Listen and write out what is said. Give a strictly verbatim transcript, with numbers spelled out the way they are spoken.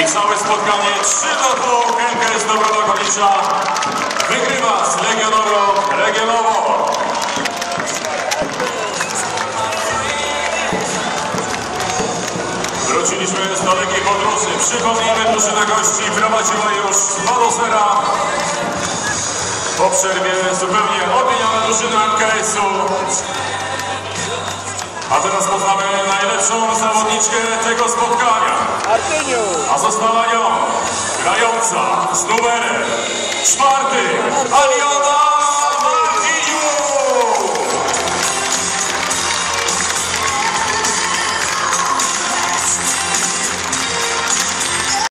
I całe spotkanie trzy do dwóch M K S Dąbrowa Górnicza wygrywa z Legionową Regionową. Wróciliśmy z dalekiej podróży. Przypomnijmy, drużyna gości prowadziła już dwa do zera. Po przerwie zupełnie odmieniona drużyna M K S-u. A teraz poznamy najlepszą zawodniczkę tego spotkania. A została nią grająca z numerem czwartym Aliona